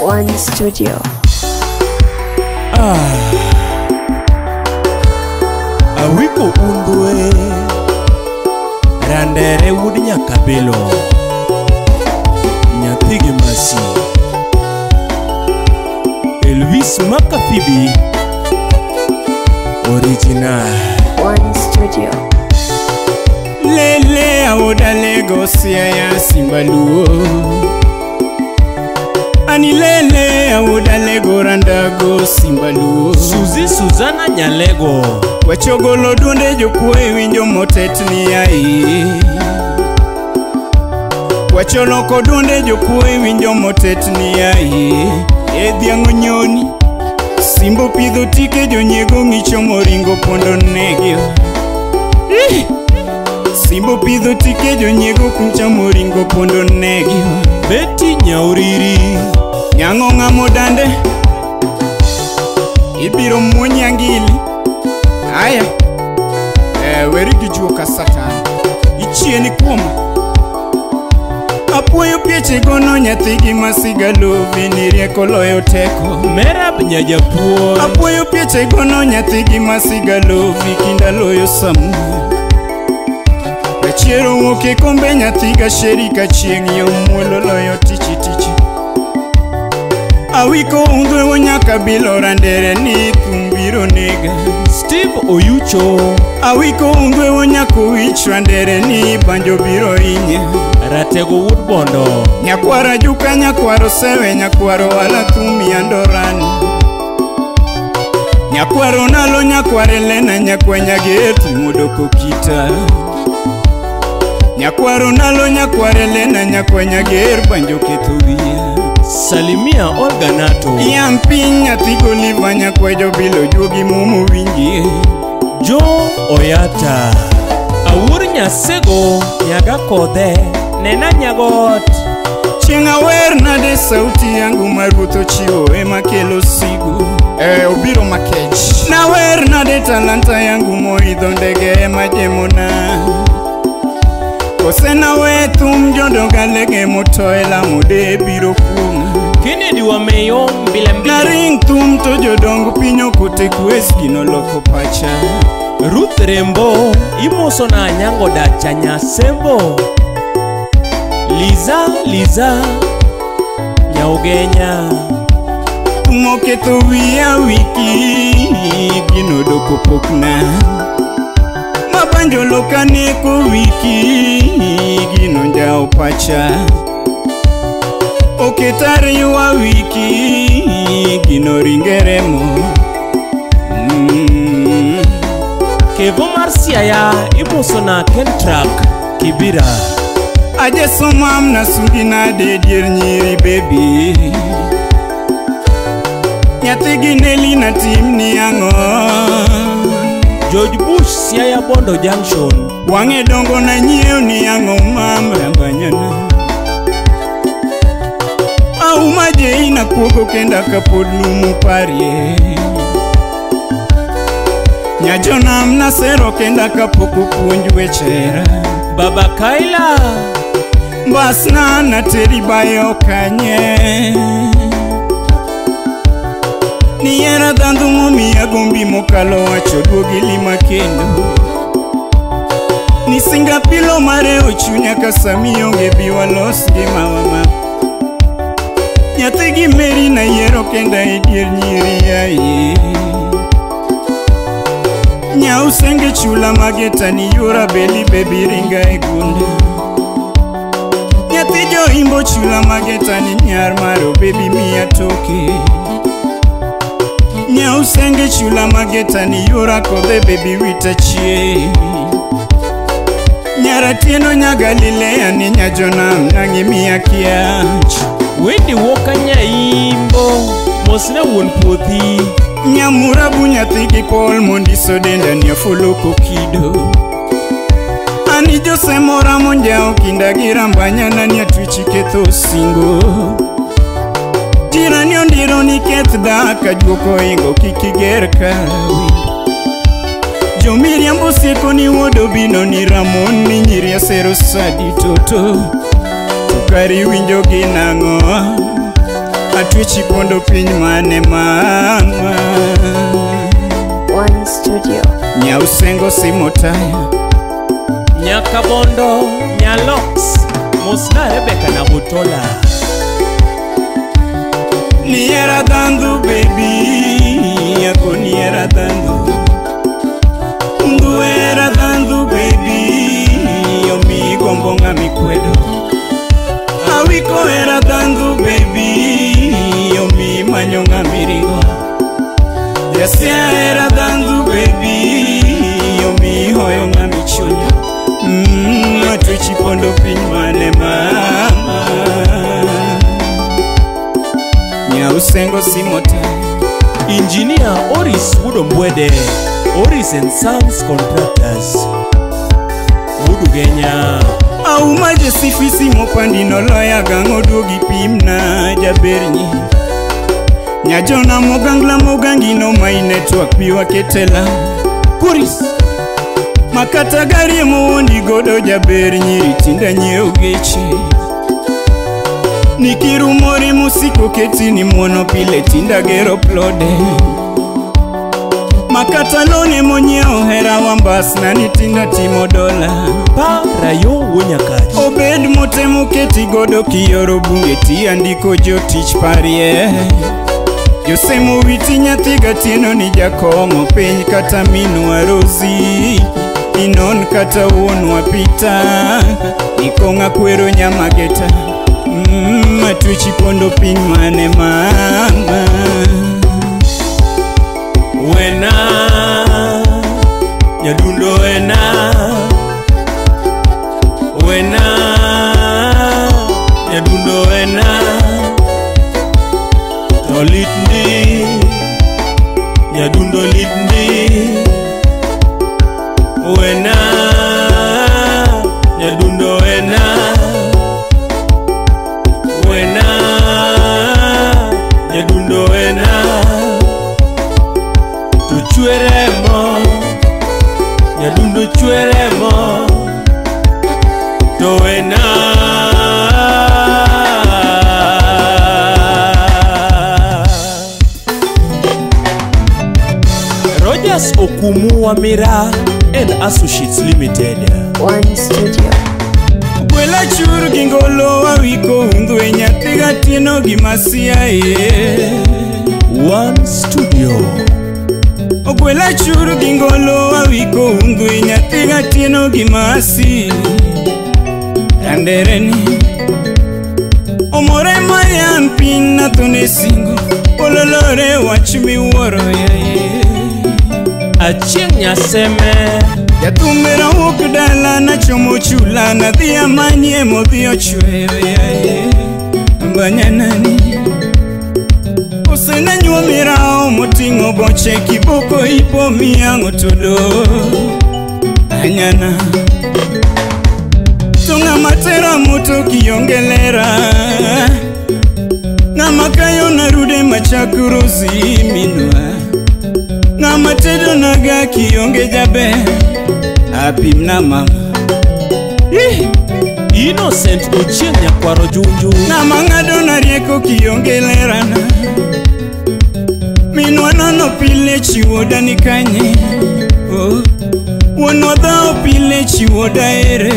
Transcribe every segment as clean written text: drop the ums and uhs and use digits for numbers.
One Studio. Awiko undwe Randere wud nyakabelo Nyathigi masi Elvis Makafibi Original One Studio. Lele awoda Lagos ya Simbaluo Ani lele awoda Lego randago Simbaluo Suzi Suzana Nyalego Wachogolo duonde jokwe winjo motetni ai Wacholoko duonde jokwe winjo motetni ai Edhiango nyoni Simbo pidho tike jonyego ng'icho moringo pondo negio Simbo pidho tike jonyego kumcha moringo pondo negio Beti nyauriri Nyang'o ng'amo dande Ibiro muonyi angili Aya Weri gijuoka satan Ichieni kuoma Apuoyo pieche gono nyathigi masigalo Vinirieko loyo teko Merab nyajapuo Apuoyo pieche gono nyathigi masigalo Vikinda loyo samu Achiero woke kombe nyathiga sherika chieng' yo muolo loyo tichi tichi Awiko undwe wonyaka bilo randere ni thumbiro nega Steve Oyucho Awiko undwe wonyako wich randere ni banjo biro inye Ratego Woodbondo Nyakwara juka nyakwaro sewe nyakwaro wala thumi andorani Nyakwaro nalo nyakware lena nyakwenya getu modoko kita Nyakwaro nalo nyakware lena nyakwenya ger banjo kethugia Salimia Olga Nato Yampin nyathigo liva nyakwejo bilo juogi mumu wingie Jo Oyata Awur nyasego nyaga kode Nena nyagot Chenga wer nade sauti yangu maruto chiwo ema kelo sigu Obiro makech Na wer nade talanta yangu moidho ndege ema jemona Kosena wetum jondo galege motoela mode biro kunga Kennedy wa meyo mbile mbile Na ring tum to jodongo pinyo kote kuesgi no loko pacha Ruth Rembo imoso na nyango dacha nyasembo Liza Nyaugenya Tumoke to wia wiki Gino doko pokna Mabanjo loka neko wiki Gino njao pacha Oketare yuwa wiki Gino ringeremo Kevo Marcia ya ibuso na Kentrak Kibira Aje somam na sugina de dier nyiri baby Nyathigi Nelly na tim ni ang'o George Bush Siaya Bondo Junction Wang'e dongo na nyiew ni ang'o mama banyana Auma je ina kuogo kenda kapod lumu parie Nyajonam na sero kenda kapoko puonj wechera Baba Kaila Basna na teri bayo kanye Niera dhandu mumia gombi mokalo wacho duogi lima kendo Ni singa pilo mare ochunya kasamionge biwa los gima wama Nyathigi Mary na yero kenda idier nyiri yae Nyausenge chula mageta ni yura beli baby ringa egunda Nyathijo imbo chula mageta ni nyar maro baby miya toke Nyausenge chula mageta ni yura kode baby witachie Nyaratieno nyagalilea ni nyajonam nangi miya kiach Wendi woka nyaimbo mosna wuon puothi Nyamurabu nyathigi Paul mondiso denda niafuloko kido Ani Jose mora monjao kinda girambanya nani atwichi ketho singo Jirani ondiro ni keth daka juoko ingo kikiger kawi Jomiriambo sieko ni wodo bino ni Ramon ni nyiri asero sadi toto Tukari winjo ginang'o Atwichi pondo piny mane mama. One Studio. Nyausengo simotaya Nyakabondo Nyalox Mosna Rebecca na Butola. Niera dando baby, yako niera dando. Undu era dando baby, yomi gombonga mikwedo. Awiko era dando baby, yomi manyonga mirigo. Yasia era dando baby, yomi hoyonga michunyo. Atwichi pondo piny mane mama. Nyausengo simota. Engineer Oris Wudombwede, Oris and Sons Contractors. Wudu Genya. Aumaje sifisi mopandi noloya gango duogi pimna jabernyi. Nyajona mogangla mogangino my network biwa ketela. Kuris Makata gari mowondi godo jabernyi ritinda nyeo geche. Nikirumori musiko ketini mwono pile tinda gero plode. Makata lone monyeo hera wambas na nitinda timo dola. Parayo Wonyakachi. Obed motemo keti godo kiyoro bunge ti andiko jotich parie. Josemo witi nyathiga tieno ni jakomo piny kata minwa Rosi. Inon kata wonwa Pita. Nikonga kwero nyamageta. Atwichi pondo piny mane mama. Wena Nyadundo wena Wena Nyadundo wena To litni Nyadundo litni Wena Nyadundo wena Wena Nyadundo wena Tuchweremo Nyadundo chweremo To wena Rogers Okumu Wamira and Associates Limited. One Studio. Gwela chur gingolo wawiko undwe nyathiga tieno gimasia ye. One Studio. Ogwela chur gingolo wawiko undwe nyathiga tieno gimasi. Randereni Omore mayan pina tone singo. Ololore wachmi woro ya ye. Achieng Nyaseme Yatumera ukdala na chomo chula na dhia manye modhi ochweyo ya ye. Banyanani Osena nyuomirao motingo boche kiboko ipo miyango todo. Anyana Tonga matera moto kiongelera. Ngama kayo narude machakuruzi minwa. Ngama tedo naga kionge jabe. Apimna mama. Innocent Ochieng Nyakwaro Junju. Ngama ngado narieko kionge lerana. Minwa nono pile chiwoda nikanye. Wonwa dhao pile chiwoda ere.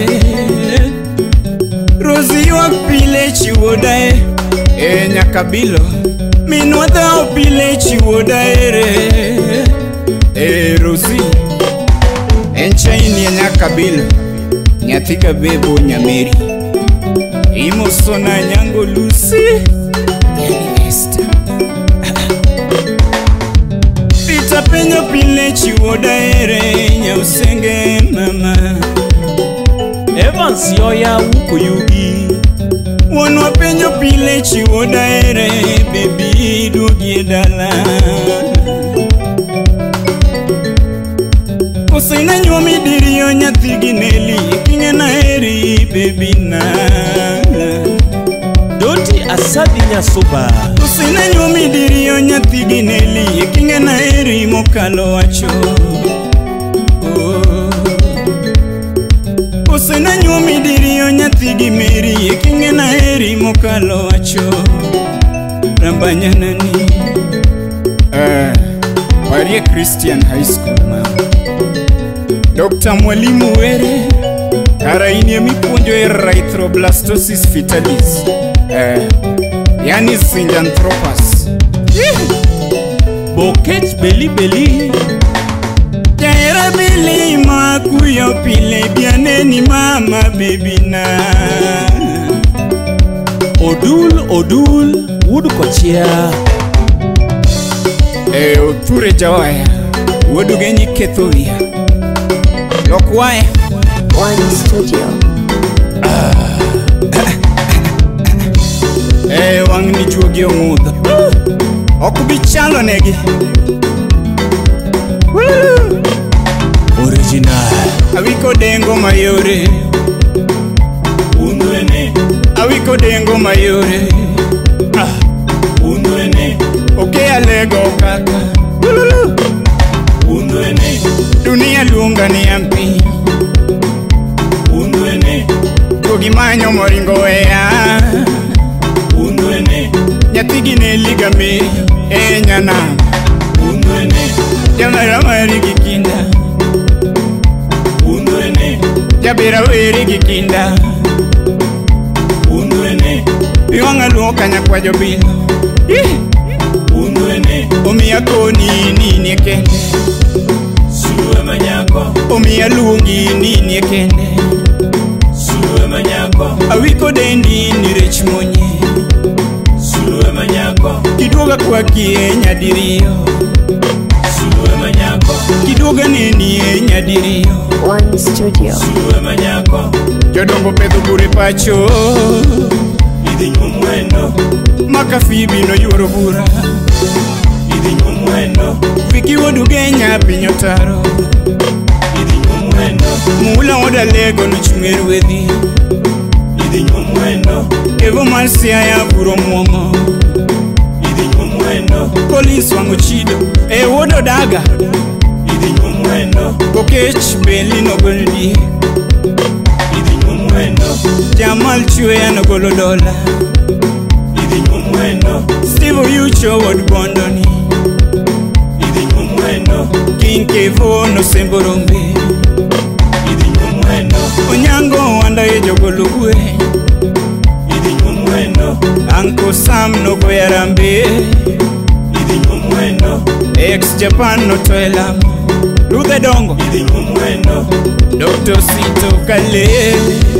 Rosi wak pile chiwoda ere. Nyakabilo Minwa dhao pile chiwoda ere. Rosi Enchaini ya Nyakabilo Nyathiga bebo Nyameri. Imosona nyango Lucy Yani Esther. Pita penyo pile chiwoda ere. Nyausenge mama. Evans Yoya Wukuyugi. Wonwa penyo pile chiwoda ere. Baby dugi dala. Osena nyuomi diriyo nyathigi Neli. Kingena eri baby na. Doti Asadi Nyasuba. Osena nyuomi diriyo nyathigi Neli. Kingena eri mokalo wacho. Osena nyuomi diriyo nyathigi Meri. Kingena eri mokalo wacho. Rambanyanani Maria Christian High School ma Dr. Mwalimu Were Karaini ya mipunjo erythroblastosis fetalis yani Sinjanthropus Bokech beli beli Jaira bili makuyo pile bianeni mama baby na Odul Wood kochia Othure jawaya Wodu genyi kethovia Lokwaya One Studio. Wang ni juogi omudha Okubichalo negi Original Awiko dengo mayore Unduene Awiko dengo mayore Unduene Oke alego kaka Unduene Dunia lunga ni ampi Unduene Kogi manyo moringo wea Unduene Nyatigi ne liga me nyana Unduene Jamara marigi kinda Unduene Jabira weri gikinda Unduene Iwanga luoka nyakwa jobilo Unduene Omia koni nini kende Suluwe manyako Omia lungi nini kende Suluwe manyako Awiko dendi ni rech monye Suluwe manyako Kidoga kwa kie nyadirio Suluwe manyako Kidoga nini nyadirio One Studio. Suluwe manyako Jodongo pedho bure pacho Idhi nyumwendo Makafibi no yuoro bura Idhi nyumwendo Viki wodu genya pinyotaro Idhi nyumwendo Mula oda lego no chungeru wedhi Idhi nyumwendo Evo marsia ya buro mwomo Idhi nyumwendo Police wangu chido wodo daga Idhi nyumwendo Kokech beli no goldi Idhi nyumwendo Jamal chue ya no golo dola Idhi nyumwendo Steve Yucho wod bondoni Idhi nyumwendo King Kevo no semborombe Idhi nyumwendo Onyango wanda ejo golugwe Idhi nyumwendo Uncle Sam no goyarambe Idhi nyumwendo Ex Japan no toelamo Luthe dongo Idhi nyumwendo Dr. Sito Kale